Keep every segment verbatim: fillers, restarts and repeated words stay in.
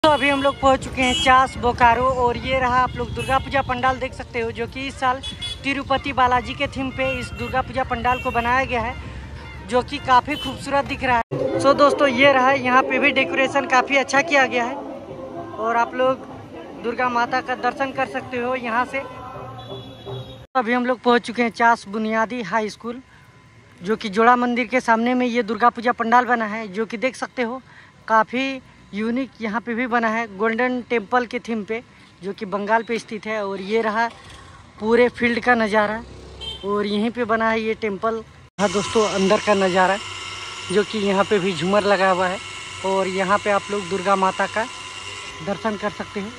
तो अभी हम लोग पहुंच चुके हैं चास बोकारो और ये रहा आप लोग दुर्गा पूजा पंडाल देख सकते हो, जो कि इस साल तिरुपति बालाजी के थीम पे इस दुर्गा पूजा पंडाल को बनाया गया है, जो कि काफ़ी खूबसूरत दिख रहा है। सो दोस्तों ये रहा, यहाँ पे भी डेकोरेशन काफ़ी अच्छा किया गया है और आप लोग दुर्गा माता का दर्शन कर सकते हो यहाँ से। अभी हम लोग पहुँच चुके हैं चास बुनियादी हाई स्कूल, जो कि जोड़ा मंदिर के सामने में ये दुर्गा पूजा पंडाल बना है, जो कि देख सकते हो काफ़ी यूनिक यहाँ पे भी बना है गोल्डन टेम्पल के थीम पे, जो कि बंगाल पे स्थित है। और ये रहा पूरे फील्ड का नज़ारा और यहीं पे बना है ये टेम्पल। हाँ दोस्तों, अंदर का नज़ारा जो कि यहाँ पे भी झूमर लगा हुआ है और यहाँ पे आप लोग दुर्गा माता का दर्शन कर सकते हैं।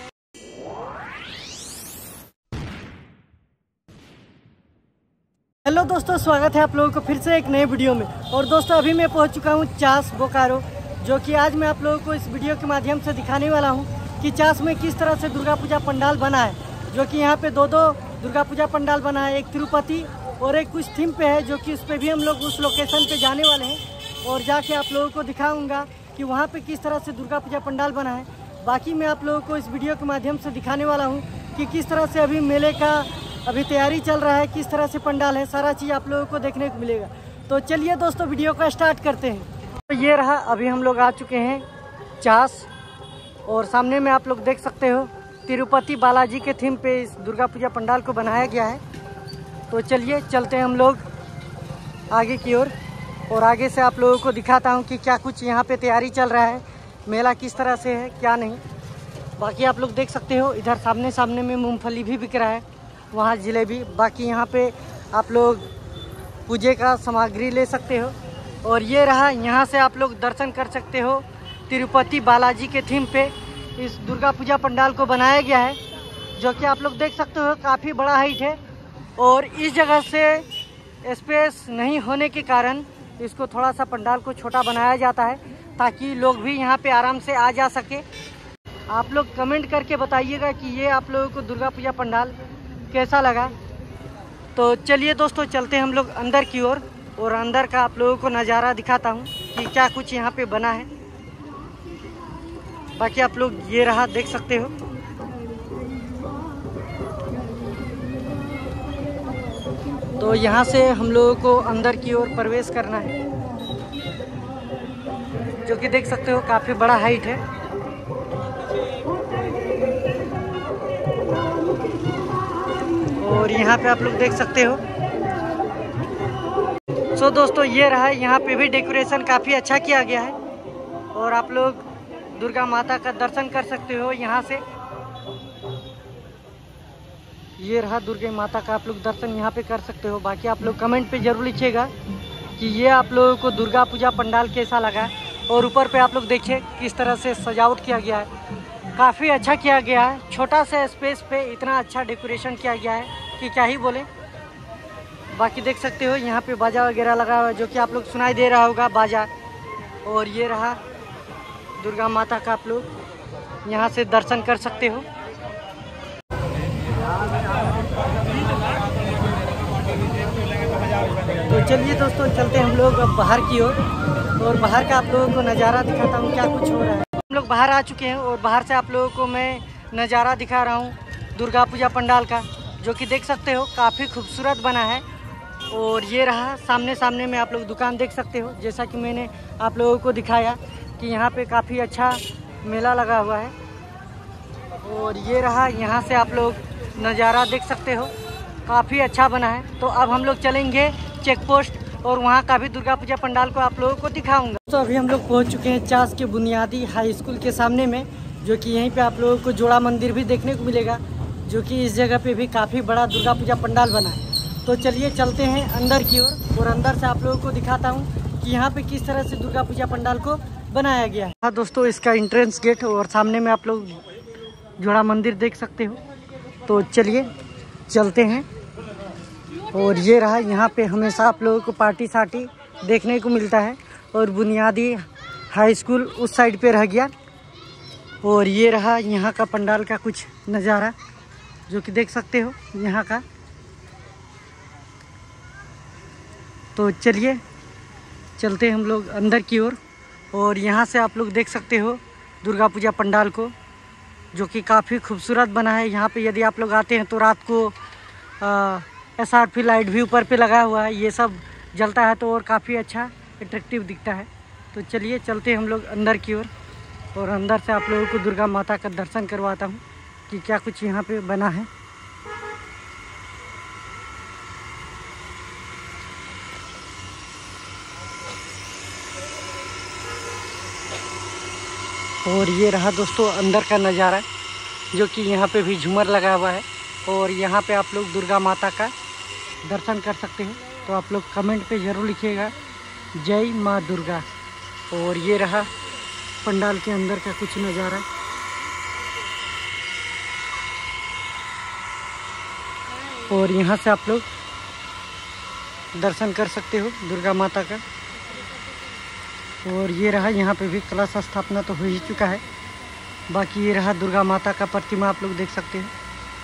हेलो दोस्तों, स्वागत है आप लोगों को फिर से एक नए वीडियो में। और दोस्तों अभी मैं पहुँच चुका हूँ चास बोकारो, जो कि आज मैं आप लोगों को इस वीडियो के माध्यम से दिखाने वाला हूं कि चास में किस तरह से दुर्गा पूजा पंडाल बना है। जो कि यहां पे दो दो दुर्गा पूजा पंडाल बना है, एक तिरुपति और एक कुछ थीम पे है, जो कि उस पर भी हम लोग उस लोकेशन पे जाने वाले हैं और जाके आप लोगों को दिखाऊंगा कि वहां पे किस तरह से दुर्गा पूजा पंडाल बना है। बाकी मैं आप लोगों को इस वीडियो के माध्यम से दिखाने वाला हूँ कि किस तरह से अभी मेले का अभी तैयारी चल रहा है, किस तरह से पंडाल है, सारा चीज़ आप लोगों को देखने को मिलेगा। तो चलिए दोस्तों वीडियो को स्टार्ट करते हैं। तो ये रहा, अभी हम लोग आ चुके हैं चास और सामने में आप लोग देख सकते हो तिरुपति बालाजी के थीम पे इस दुर्गा पूजा पंडाल को बनाया गया है। तो चलिए चलते हैं हम लोग आगे की ओर और, और आगे से आप लोगों को दिखाता हूँ कि क्या कुछ यहाँ पे तैयारी चल रहा है, मेला किस तरह से है क्या नहीं। बाकी आप लोग देख सकते हो इधर सामने सामने में मूँगफली भी बिक रहा है, वहाँ जलेबी। बाकी यहाँ पे आप लोग पूजे का सामग्री ले सकते हो। और ये रहा, यहाँ से आप लोग दर्शन कर सकते हो तिरुपति बालाजी के थीम पे इस दुर्गा पूजा पंडाल को बनाया गया है, जो कि आप लोग देख सकते हो काफ़ी बड़ा हाइट है। और इस जगह से स्पेस नहीं होने के कारण इसको थोड़ा सा पंडाल को छोटा बनाया जाता है, ताकि लोग भी यहाँ पे आराम से आ जा सके। आप लोग कमेंट करके बताइएगा कि ये आप लोगों को दुर्गा पूजा पंडाल कैसा लगा। तो चलिए दोस्तों चलते हैं हम लोग अंदर की ओर और, और अंदर का आप लोगों को नज़ारा दिखाता हूँ कि क्या कुछ यहाँ पे बना है। बाकी आप लोग ये रहा देख सकते हो। तो यहाँ से हम लोगों को अंदर की ओर प्रवेश करना है, जो कि देख सकते हो काफ़ी बड़ा हाइट है। और यहाँ पे आप लोग देख सकते हो। सो दोस्तों ये रहा, यहाँ पे भी डेकोरेशन काफ़ी अच्छा किया गया है और आप लोग दुर्गा माता का दर्शन कर सकते हो यहाँ से। ये रहा दुर्गा माता का आप लोग दर्शन यहाँ पे कर सकते हो। बाकी आप लोग कमेंट पे जरूर लिखिएगा कि ये आप लोगों को दुर्गा पूजा पंडाल कैसा लगा। और ऊपर पे आप लोग देखिए किस तरह से सजावट किया गया है, काफ़ी अच्छा किया गया है। छोटा सा स्पेस पे इतना अच्छा डेकोरेशन किया गया है कि क्या ही बोले। बाकी देख सकते हो यहाँ पे बाजा वगैरह लगा हुआ है, जो कि आप लोग सुनाई दे रहा होगा बाजा। और ये रहा दुर्गा माता का आप लोग यहाँ से दर्शन कर सकते हो। तो चलिए दोस्तों चलते हैं हम लोग अब बाहर की ओर और, और बाहर का आप लोगों को नज़ारा दिखाता हूँ क्या कुछ हो रहा है। हम लोग बाहर आ चुके हैं और बाहर से आप लोगों को मैं नज़ारा दिखा रहा हूँ दुर्गा पूजा पंडाल का, जो कि देख सकते हो काफ़ी खूबसूरत बना है। और ये रहा सामने सामने में आप लोग दुकान देख सकते हो, जैसा कि मैंने आप लोगों को दिखाया कि यहाँ पे काफ़ी अच्छा मेला लगा हुआ है। और ये रहा, यहाँ से आप लोग नज़ारा देख सकते हो काफ़ी अच्छा बना है। तो अब हम लोग चलेंगे चेक पोस्ट और वहाँ का भी दुर्गा पूजा पंडाल को आप लोगों को दिखाऊंगा। तो अभी हम लोग पहुँच चुके हैं चास के बुनियादी हाई स्कूल के सामने में, जो कि यहीं पे आप लोगों को जोड़ा मंदिर भी देखने को मिलेगा, जो कि इस जगह पे भी काफ़ी बड़ा दुर्गा पूजा पंडाल बना है। तो चलिए चलते हैं अंदर की ओर और, और अंदर से आप लोगों को दिखाता हूँ कि यहाँ पे किस तरह से दुर्गा पूजा पंडाल को बनाया गया है। हाँ दोस्तों, इसका एंट्रेंस गेट और सामने में आप लोग जोड़ा मंदिर देख सकते हो। तो चलिए चलते हैं। और ये रहा, यहाँ पे हमेशा आप लोगों को पार्टी सार्टी देखने को मिलता है। और बुनियादी हाई स्कूल उस साइड पे रह गया। और ये रहा यहाँ का पंडाल का कुछ नज़ारा, जो कि देख सकते हो यहाँ का। तो चलिए चलते हम लोग अंदर की ओर और, और यहाँ से आप लोग देख सकते हो दुर्गा पूजा पंडाल को, जो कि काफ़ी खूबसूरत बना है। यहाँ पे यदि आप लोग आते हैं तो रात को एस आर पी लाइट भी ऊपर पे लगा हुआ है, ये सब जलता है तो और काफ़ी अच्छा अट्रैक्टिव दिखता है। तो चलिए चलते हैं हम लोग अंदर की ओर, और अंदर से आप लोगों को दुर्गा माता का दर्शन करवाता हूँ कि क्या कुछ यहाँ पे बना है। और ये रहा दोस्तों अंदर का नज़ारा, जो कि यहाँ पे भी झूमर लगा हुआ है, और यहाँ पे आप लोग दुर्गा माता का दर्शन कर सकते हैं। तो आप लोग कमेंट पे ज़रूर लिखिएगा जय माँ दुर्गा। और ये रहा पंडाल के अंदर का कुछ नज़ारा। और यहाँ से आप लोग दर्शन कर सकते हो दुर्गा माता का। और ये रहा, यहाँ पे भी कलश स्थापना तो हो ही चुका है। बाकी ये रहा दुर्गा माता का प्रतिमा, आप लोग देख सकते हैं।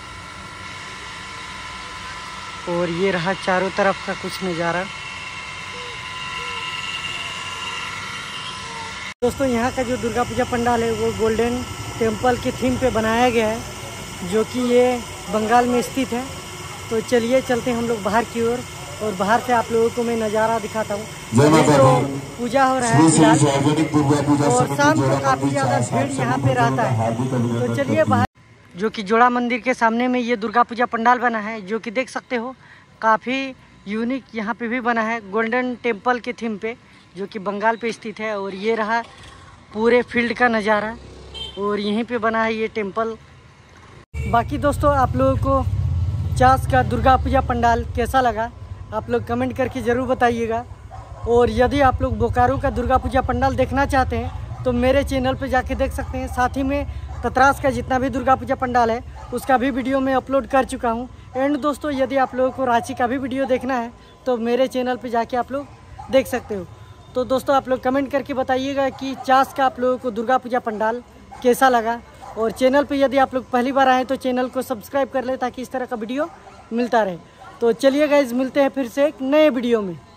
और ये रहा चारों तरफ का कुछ नज़ारा। दोस्तों यहाँ का जो दुर्गा पूजा पंडाल है वो गोल्डन टेम्पल के थीम पे बनाया गया है, जो कि ये बंगाल में स्थित है। तो चलिए चलते हैं हम लोग बाहर की ओर, और बाहर से आप लोगों को मैं नज़ारा दिखाता हूँ। तो पूजा हो रहा है फिलहाल, और शाम को काफ़ी ज़्यादा भीड़ यहाँ पे रहता है। तो चलिए बाहर, जो कि जोड़ा मंदिर के सामने में ये दुर्गा पूजा पंडाल बना है, जो कि देख सकते हो काफ़ी यूनिक यहाँ पे भी बना है गोल्डन टेम्पल के थीम पे, जो कि बंगाल पे स्थित है। और ये रहा पूरे फील्ड का नज़ारा, और यहीं पे बना है ये टेम्पल। बाकी दोस्तों आप लोगों को चास का दुर्गा पूजा पंडाल कैसा लगा, आप लोग कमेंट करके ज़रूर बताइएगा। और यदि आप लोग बोकारो का दुर्गा पूजा पंडाल देखना चाहते हैं तो मेरे चैनल पे जाके देख सकते हैं। साथ ही में ततरास का जितना भी दुर्गा पूजा पंडाल है उसका भी वीडियो मैं अपलोड कर चुका हूँ। एंड दोस्तों यदि आप लोगों को रांची का भी वीडियो देखना है तो मेरे चैनल पे जाके आप लोग देख सकते हो। तो दोस्तों आप लोग कमेंट करके बताइएगा कि चास का आप लोगों को दुर्गा पूजा पंडाल कैसा लगा। और चैनल पे यदि आप लोग पहली बार आए तो चैनल को सब्सक्राइब कर ले, ताकि इस तरह का वीडियो मिलता रहे। तो चलिए गाइज, मिलते हैं फिर से एक नए वीडियो में।